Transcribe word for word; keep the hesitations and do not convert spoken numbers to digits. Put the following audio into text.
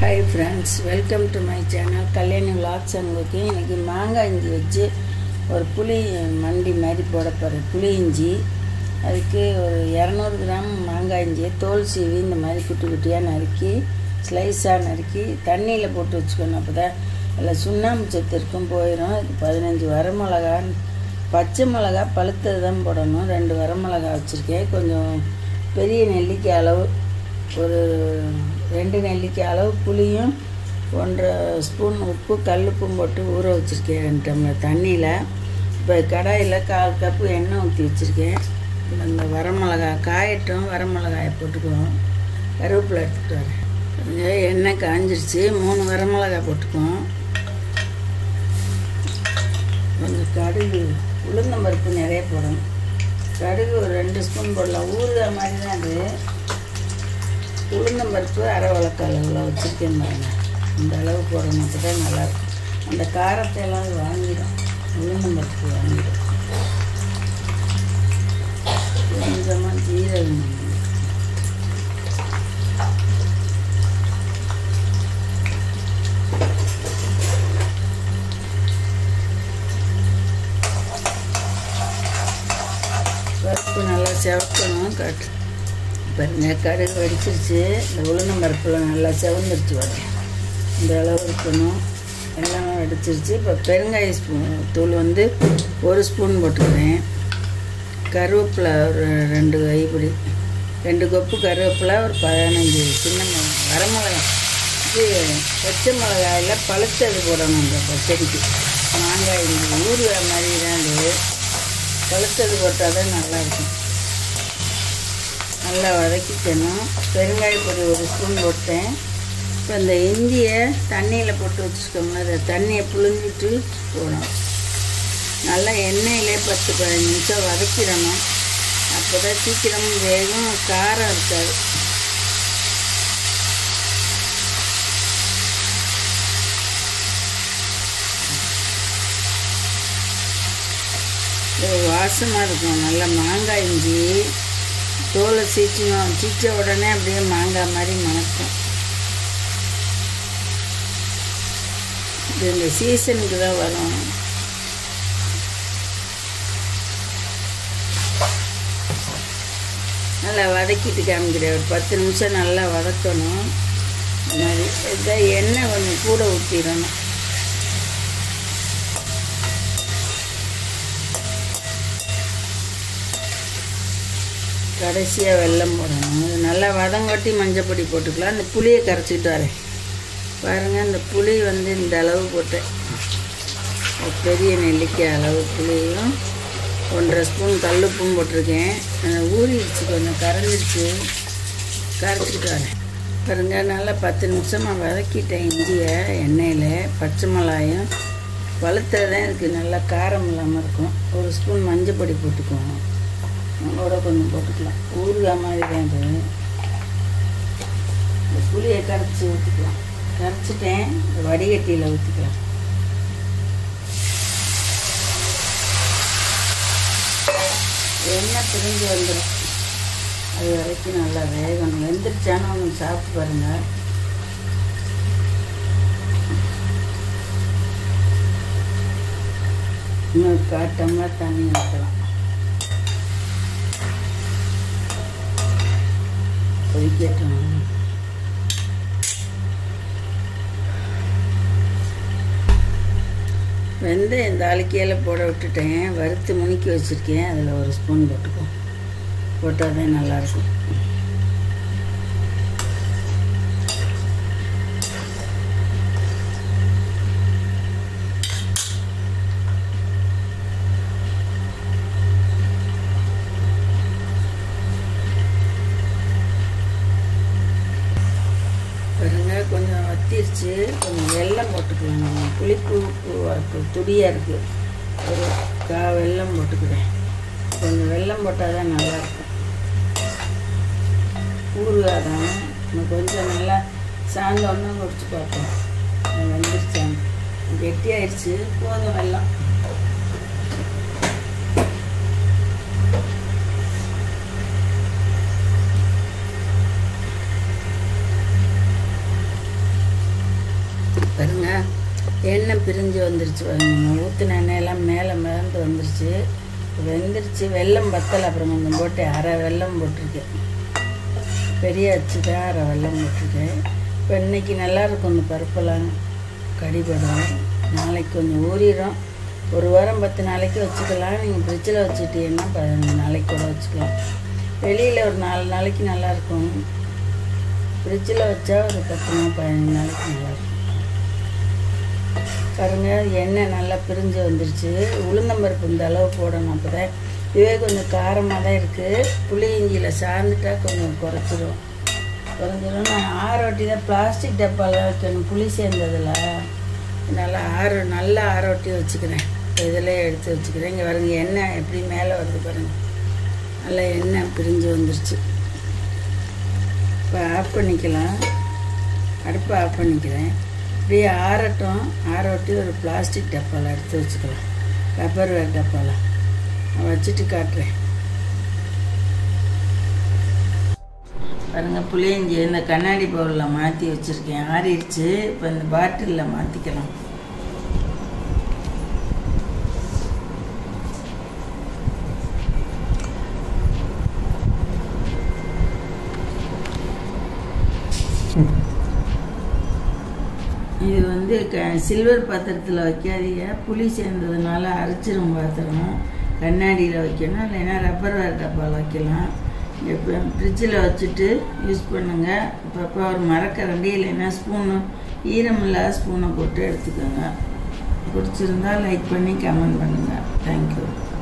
Hi friends, welcome to my channel Kalyani Vlogs and Cooking. இன்னைக்கு மாங்காய் இஞ்சி வச்சு ஒரு புளி மண்டி மாதிரி போட போறேன். புளி இஞ்சி அதுக்கு ஒரு இருநூறு கிராம் மாங்காய் இஞ்சியை தோல் சீவி இந்த மாதிரி குட்டி குட்டியா நறுக்கி ஸ்லைஸா நறுக்கி தண்ணியில போட்டு வச்சுக்கணும். அப்பதான் எல்லாம் சுண்ணாம்பு சத்து இருக்கும் போயிடும். அதுக்கு பதினஞ்சு வரமிளகாய் பச்சை மிளகாய் பழுத்தது தான் போடணும். ரெண்டு வரமிளகாய் வச்சிருக்கேன். கொஞ்சம் பெரிய நெல்லிக்காய் அளவு ஒரு ரெண்டு நெல்லிக்காய் அளவு புளியும் ஒன்றரை ஸ்பூன் உப்பு கல்லுப்பும் போட்டு ஊற வச்சுருக்கேன் ரெண்டு டம்ளர் தண்ணியில். இப்போ கடாயில் கால் கப்பு எண்ணெய் ஊற்றி வச்சுருக்கேன். இந்த வரமிளகாய் காயட்டும், வரமிளகாயை போட்டுக்குவோம். கருவேப்பிலை எடுத்துகிட்டு வரேன். கொஞ்சம் எண்ணெய் காஞ்சிருச்சு. மூணு வரமிளகாய் போட்டுக்குவோம். கொஞ்சம் கடுகு உளுந்தம்பருப்பு நிறைய போடணும். கடுகு ஒரு ரெண்டு ஸ்பூன் போடலாம். ஊறுகாய் மாதிரி தான் அது. உளுந்தம்பருப்பு அரை வழக்கு அளவில் வச்சுருக்கேன் பாருங்க. இந்த அளவு போடணும். அப்போ தான் நல்லாயிருக்கும். அந்த காரத்தை எல்லாம் வாங்கிடும். உளுந்தம்பருப்பு வாங்கிடும். கொஞ்சமாக ஜீரகம் பருப்பு நல்லா செவக்கணும். கட்டு பாருங்க, கடுகு வடிச்சிருச்சு. இந்த உளுந்தம் பருப்பில் நல்லா செவந்துருச்சு வரும். இந்த அளவு இருக்கணும். எல்லாம் வடிச்சிருச்சு. இப்போ பெருங்காய ஸ்பூன் தூள் வந்து ஒரு ஸ்பூன் போட்டுக்கிறேன். கருவேப்பிலை ஒரு ரெண்டு கைப்பிடி, ரெண்டு கொப்பு கருவேப்பிலை, ஒரு பதினஞ்சு சின்ன வரமிளகாய். இது பச்சை மிளகாயில் பழுத்தது போடணும். இந்த பச்சடிக்கு மாங்காய் ஊறுகாய் மாதிரி தான் இது. பழுத்தது போட்டால் தான் நல்லாயிருக்கும். நல்லா வதக்கிக்கணும். பெருங்காய பொடி ஒரு ஸ்பூன் போட்டேன். இப்போ இந்த இஞ்சியை தண்ணியில் போட்டு வச்சுக்கோங்க. அதை தண்ணியை புழிஞ்சிட்டு போடணும். நல்லா எண்ணெயிலே பத்து பதினஞ்சு நிமிஷம் வதக்கிடணும். அப்போ தான் சீக்கிரம் வேகும், காரம் இருக்காது. வாசமாக இருக்கும். நல்லா மாங்காய் இஞ்சி தோலை சீச்சணும். சீச்ச உடனே அப்படியே மாங்காய் மாதிரி மணக்கும். இது இந்த சீசனுக்கு தான் வரும். நல்லா வதக்கிட்டு காமிக்கிறேன். ஒரு பத்து நிமிஷம் நல்லா வதக்கணும். இந்த மாதிரி இதான் எண்ணெய் கொஞ்சம் கூட ஊற்றிடணும். கடைசியாக வெல்லம் போடணும். இது நல்லா வதங்கொட்டி மஞ்சள் பொடி போட்டுக்கலாம். இந்த புளியை கரைச்சிக்கிட்டு வரேன் பாருங்கள். இந்த புளி வந்து இந்த அளவு போட்டேன். பெரிய நெல்லிக்காய் அளவு புளியும் ஒன்றரை ஸ்பூன் கல்லுப்பும் போட்டிருக்கேன். ஊறிடுச்சு, கொஞ்சம் கரைஞ்சிருச்சு. கரைச்சிக்கிட்டு வரேன் பாருங்கள். நல்லா பத்து நிமிஷமாக வதக்கிட்டேன் இஞ்சியை எண்ணெயில். பச்சை மிளகாயும் பழுத்ததான் இருக்குது. நல்லா காரம் இல்லாமல் இருக்கும். ஒரு ஸ்பூன் மஞ்சள் பொடி போட்டுக்குவோம். அதோட கொஞ்சம் போட்டுக்கலாம். ஊறுகாய் மாதிரி தான் இது. இந்த புளியை கரைச்சி ஊற்றிக்கலாம். கரைச்சிட்டேன். இந்த வடிகட்டியில் ஊற்றிக்கலாம். எண்ணெய் பிரிஞ்சு வந்துடும். அது வரைக்கும் நல்லா வேகணும். வெந்துருச்சானு ஒன்று சாப்பிட்டு பாருங்கள். இன்னும் காட்டமாக தண்ணி ஊற்றலாம். கொதிக்கட்டும். வெந்தயம் தாளிக்கையில் போட விட்டுட்டேன். வறுத்து முணுக்கி வச்சுருக்கேன். அதில் ஒரு ஸ்பூன் போட்டுப்போம். போட்டால் தான் நல்லாயிருக்கும். கொஞ்சம் வத்திருச்சு. கொஞ்சம் வெல்லம் போட்டுக்கலாம். நம்ம புளிப்பு உப்பு துடியாக இருக்குது. ஒரு கா வெல்லம் போட்டுக்கிறேன். கொஞ்சம் வெல்லம் போட்டால் தான் நல்லாயிருக்கும். ஊறுகாய் தான். நம்ம கொஞ்சம் நல்லா சாயந்தோன்னா குடிச்சு பார்ப்போம். வெந்துருச்சாங்க. கெட்டியாயிடுச்சு. போதும் வெல்லம். எண்ணெய் பிரிஞ்சு வந்துருச்சு பாருங்க. ஊற்றின எண்ணெயெல்லாம் மேலே மிதந்து வந்துருச்சு. வெந்துருச்சு. வெல்லம் பத்தலை, அப்புறம் கொஞ்சம் போட்டு அரை வெல்லம் போட்டிருக்கேன். பெரிய அச்சு தான் அரை வெல்லம் போட்டிருக்கேன். இப்போ இன்றைக்கி நல்லாயிருக்கும். இந்த பருப்பெல்லாம் கடிபடும். நாளைக்கு கொஞ்சம் ஊறிடும். ஒரு வாரம் பத்து நாளைக்கு வச்சுக்கலாம். நீங்கள் ஃப்ரிட்ஜில் வச்சுட்டீங்கன்னா பதினஞ்சு நாளைக்கு கூட வச்சுக்கலாம். வெளியில் ஒரு நாலு நாளைக்கு நல்லாயிருக்கும். ஃப்ரிட்ஜில் வச்சா ஒரு பத்து நாள் பதினஞ்சு நாளைக்கு நல்லாயிருக்கும். பாருங்கள், எண்ணெய் நல்லா பிரிஞ்சு வந்துருச்சு. உளுந்தம்பருப்பு இந்த அளவு போடணும். அப்போ தான் இதுவே கொஞ்சம் காரமாக தான் இருக்குது. புளி இஞ்சியில் சார்ந்துட்டா கொஞ்சம் குறைச்சிடும் குறைஞ்சிடும். நான் ஆரோட்டி தான் பிளாஸ்டிக் டப்பாவில் வைக்கணும். புளி சேர்ந்ததில் நல்லா ஆரோ நல்லா ஆரோட்டி வச்சுக்கிறேன். இதில் எடுத்து வச்சுக்கிறேன். இங்கே பாருங்க, எண்ணெய் எப்படி மேலே வருது பாருங்கள். நல்லா எண்ணெய் பிரிஞ்சு வந்துருச்சு. இப்போ ஆஃப் பண்ணிக்கலாம். அடுப்பை ஆஃப் பண்ணிக்கிறேன். இப்படியே ஆறட்டும். ஆரோட்டி ஒரு பிளாஸ்டிக் டப்பாவில் எடுத்து வச்சுக்கலாம். ரப்பர் வேர் டப்பாவில் வச்சுட்டு காட்டுறேன். பாருங்கள், புளியஞ்சி இந்த கண்ணாடி பவுலில் மாற்றி வச்சுருக்கேன். ஆறிடுச்சு. இப்போ இந்த பாட்டிலில் மாற்றிக்கலாம். இது வந்து க சில்வர் பாத்திரத்தில் வைக்காதீங்க. புளி சேர்ந்ததுனால அரைச்சிரும் பாத்திரம். கண்ணாடியில் வைக்கணும், இல்லைன்னா ரப்பர் வேர் டப்பாவில் வைக்கலாம். இப்போ ஃப்ரிட்ஜில் வச்சுட்டு யூஸ் பண்ணுங்கள். அப்பப்போ ஒரு மரக்கரண்டி இல்லைன்னா ஸ்பூனு, ஈரமில்லாத ஸ்பூனை போட்டு எடுத்துக்கோங்க. பிடிச்சிருந்தால் லைக் பண்ணி கமெண்ட் பண்ணுங்கள். தேங்க்யூ.